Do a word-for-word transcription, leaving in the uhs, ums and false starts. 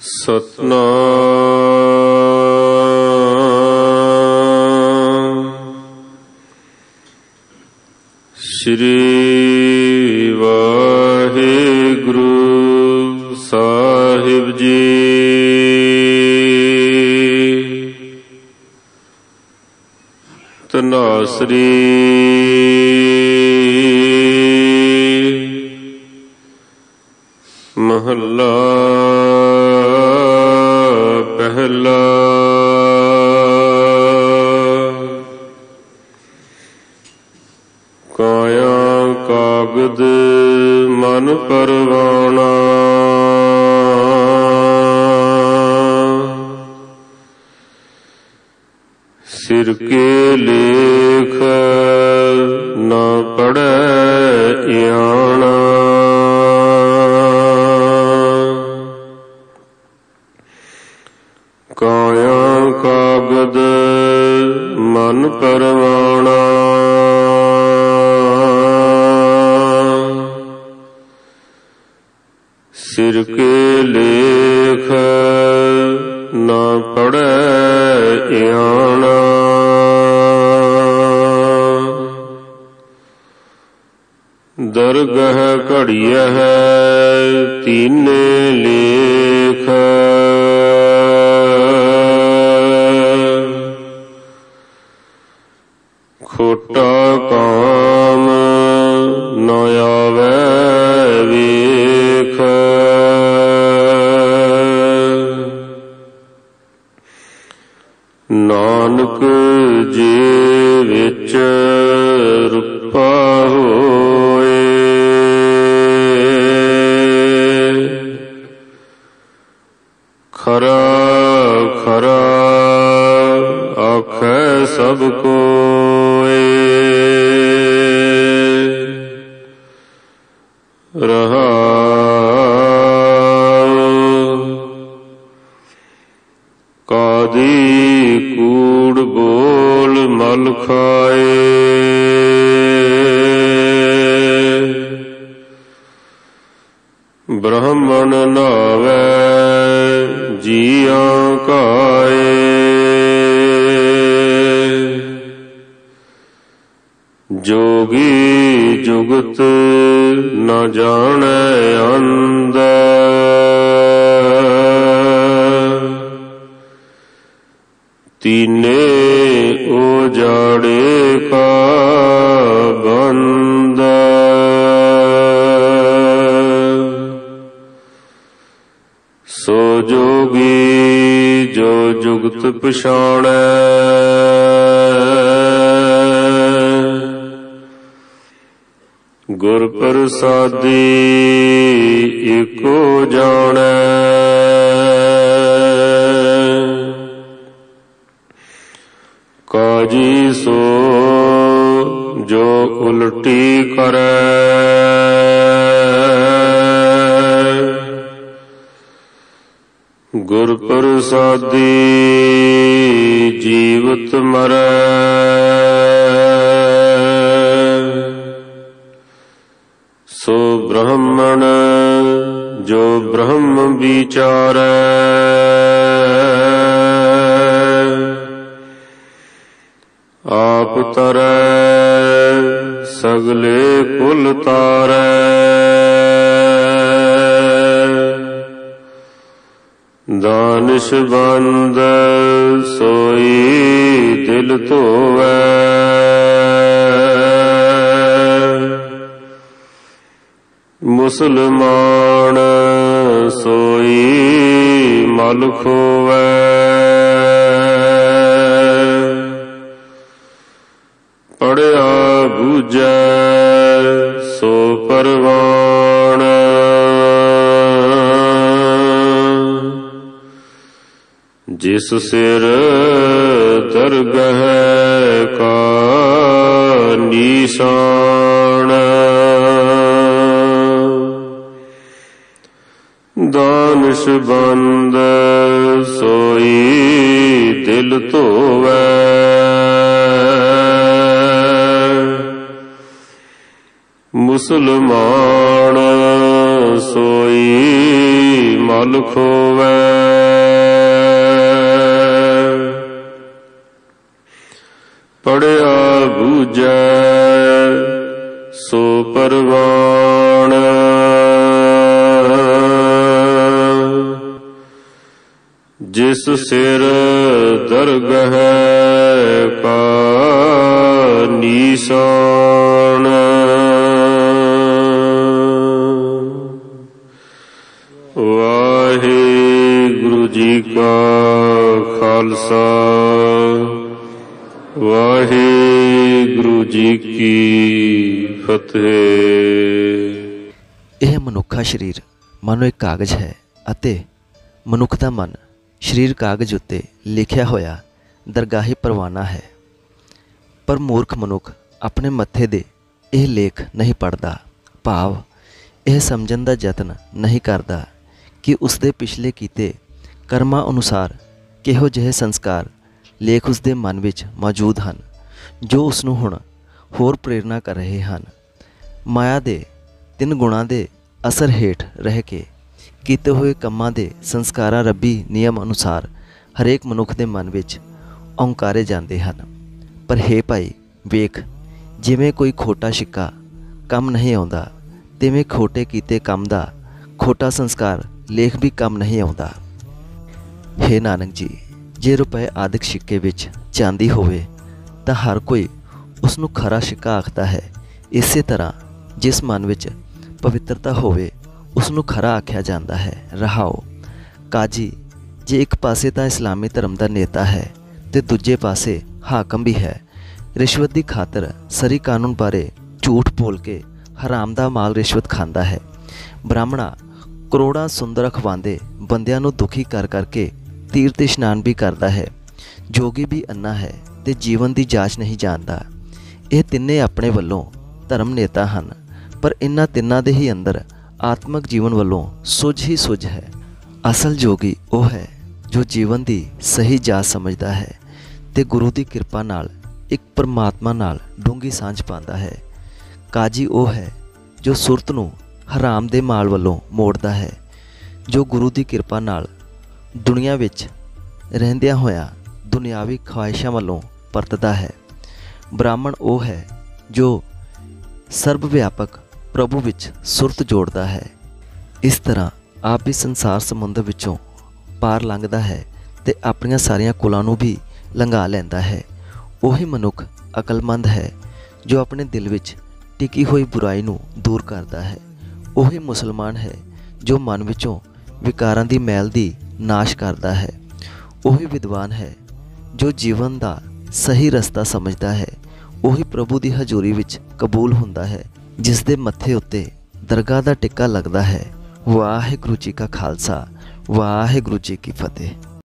सतनाम श्री वाहिगुरु साहिब जी। तनासरी महला पहला। काया कागद मन परवाना, सिर के लेख न पढ़े याना। काया कागद मन परवाना, सिर के लेख न पढ़े याना। दरगह घड़ियह तीने लेख, खोटा काम न आवे वेख। नानक जे विच रूपा होए, खरा खरा आखै सब कोए। रहा कादी कूड़ बोल मल खाए, ब्राह्मण नावे जिया काए। जोगी जुगत न जाने अंध, तीने उजाड़े का बंद। सो जोगी जो जुगत पछाणै, गुर प्रसादी एको जानै। काजी सो जो उल्टी करे, गुर प्रसादी जीवत मरै। सो ब्राह्मण जो ब्रह्म विचारै, आप तरै सगले कुल तारै। दानिश बंद सोई दिल धोवै, मुसलमान सोई मल खोवै। पढ़िया बूझै सो परवान, जिस सिर दरगह का निशान। दानिश बंद सोई दिल धोवै, मुसलमान सोई मल खोवै। पढ़िया बूझै सो परवान, जिस सिर दरगह का नीसान। वाहिगुरु जी का खालसा, वाहिगुरु जी की फतेह। यह मनुखा शरीर मानो एक कागज है ਅਤੇ मनुख ਦਾ मन शरीर कागज उत्ते लिखिया होया दरगाही परवाना है। पर मूर्ख मनुख अपने मत्थे दे यह लेख नहीं पढ़ता, भाव यह समझण दा यतन नहीं करता कि उसदे पिछले कीते कर्मां अनुसार किहो जिहे संस्कार लेख उसदे मन विच मौजूद हैं, जो उसनूं हुण होर प्रेरणा कर रहे हैं। माया दे तिन गुणां दे असर हेठ रह के कीते हुए ਕੰਮਾਂ ਦੇ ਸੰਸਕਾਰਾਂ ਰੱਬੀ ਨਿਯਮ ਅਨੁਸਾਰ ਹਰੇਕ ਮਨੁੱਖ ਦੇ ਮਨ ਵਿੱਚ ਔਂਕਾਰੇ ਜਾਂਦੇ ਹਨ। ਪਰ ਹੇ ਭਾਈ ਵੇਖ, ਜਿਵੇਂ ਕੋਈ ਖੋਟਾ ਸਿੱਕਾ ਕੰਮ ਨਹੀਂ ਆਉਂਦਾ, ਤਿਵੇਂ ਖੋਟੇ ਕੀਤੇ ਕੰਮ ਦਾ ਖੋਟਾ ਸੰਸਕਾਰ ਲੇਖ ਵੀ ਕੰਮ ਨਹੀਂ ਆਉਂਦਾ। ਹੇ ਨਾਨਕ ਜੀ, ਜੇ ਰੁਪਏ ਆਦਿਕ ਸਿੱਕੇ ਵਿੱਚ ਚਾਂਦੀ ਹੋਵੇ ਤਾਂ ਹਰ ਕੋਈ ਉਸ ਨੂੰ ਖਰਾ ਸਿੱਕਾ ਆਖਦਾ ਹੈ। ਇਸੇ ਤਰ੍ਹਾਂ ਜਿਸ ਮਨ ਵਿੱਚ ਪਵਿੱਤਰਤਾ ਹੋਵੇ उसनूं खरा आख्या जाता है। रहाओ काजी जे एक पासे तो इस्लामी धर्म का नेता है तो दूजे पासे हाकम भी है। रिश्वत की खातर सरी कानून बारे झूठ बोल के हराम दा माल रिश्वत खांदा है। ब्राह्मणा करोड़ां सुंदर अखवांदे बंदियां नूं दुखी कर करके तीर्थ इशनान भी करता है। जोगी भी अन्ना है तो जीवन की जांच नहीं जानता। ये तिन्ने अपने वल्लों धर्म नेता हैं, पर इन्हां तिन्नां दे ही अंदर आत्मक जीवन वालों सुझ ही सुझ है। असल जोगी वह है जो जीवन की सही जाच समझदा है ते गुरु की कृपा नाल एक परमात्मा नाल डूंगी सांझ पांदा है। काजी वह है जो सुरत नूं हराम दे माल वालों मोड़दा है, जो गुरु की कृपा नाल दुनिया विच रहिंदियां होया दुनियावी ख्वाहिशां वालों परतदा है। ब्राह्मण वह है जो सर्वव्यापक प्रभु विच सुरत जोड़ता है। इस तरह आप भी संसार समुंदर विचों पार लंघदा है ते अपनियां सारियां कुलां नूं भी लंघा लैंदा है। वही मनुख अकलमंद है जो अपने दिल विच टिकी हुई बुराई नूं दूर करता है। वही मुसलमान है जो मन विचों विकारां दी मैल दी नाश करता है। वही विद्वान है जो जीवन दा सही रस्ता समझदा है। वही प्रभु दी हजूरी विच कबूल हुंदा है, जिस दे मत्थे उत्ते दरगाह दा टिक्का लगदा है। वाहिगुरू जी का खालसा, वाहिगुरू जी की फतेह।